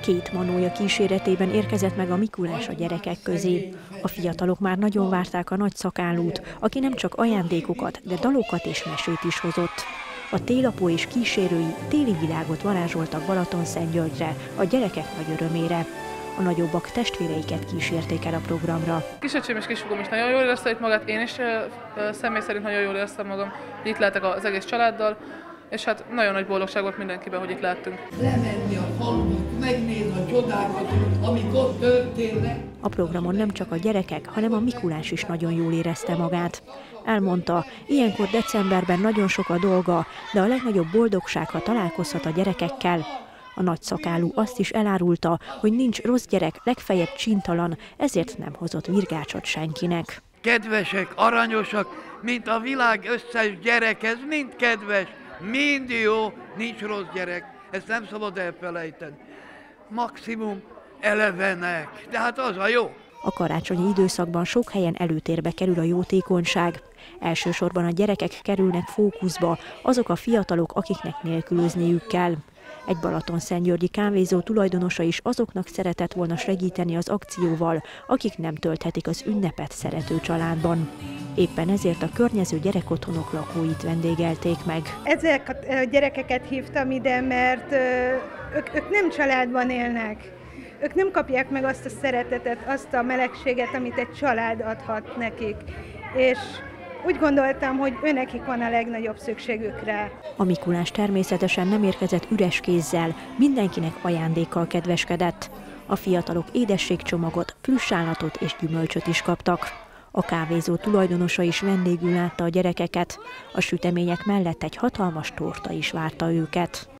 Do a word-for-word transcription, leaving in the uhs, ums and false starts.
Két manója kíséretében érkezett meg a Mikulás a gyerekek közé. A fiatalok már nagyon várták a nagy szakállút, aki nem csak ajándékokat, de dalokat és mesét is hozott. A télapó és kísérői téli világot varázsoltak Balatonszentgyörgyre, a gyerekek nagy örömére. A nagyobbak testvéreiket kísérték el a programra. Kisöcsém és kisfogom is nagyon jól érezte itt magát, én is személy szerint nagyon jól éreztem magam. Itt lehetek az egész családdal, és hát nagyon nagy boldogság volt mindenkiben, hogy itt lehettünk. Lemenni a falunak, megnézni a csodákat, amik ott történnek. A programon nem csak a gyerekek, hanem a Mikulás is nagyon jól érezte magát. Elmondta, ilyenkor decemberben nagyon sok a dolga, de a legnagyobb boldogság, ha találkozhat a gyerekekkel. A nagy szakálú azt is elárulta, hogy nincs rossz gyerek, legfeljebb csintalan, ezért nem hozott virgácsot senkinek. Kedvesek, aranyosak, mint a világ összes gyerek, ez mind kedves, mind jó, nincs rossz gyerek, ezt nem szabad elfelejteni. Maximum elevenek, de hát az a jó. A karácsonyi időszakban sok helyen előtérbe kerül a jótékonyság. Elsősorban a gyerekek kerülnek fókuszba, azok a fiatalok, akiknek nélkülözniük kell. Egy balatonszentgyörgyi kávézó tulajdonosa is azoknak szeretett volna segíteni az akcióval, akik nem tölthetik az ünnepet szerető családban. Éppen ezért a környező gyerekotthonok lakóit vendégelték meg. Ezek a gyerekeket hívtam ide, mert ők, ők nem családban élnek. Ők nem kapják meg azt a szeretetet, azt a melegséget, amit egy család adhat nekik. És úgy gondoltam, hogy őnekik van a legnagyobb szükségük rá. A Mikulás természetesen nem érkezett üres kézzel, mindenkinek ajándékkal kedveskedett. A fiatalok édességcsomagot, friss állatot és gyümölcsöt is kaptak. A kávézó tulajdonosa is vendégül látta a gyerekeket. A sütemények mellett egy hatalmas torta is várta őket.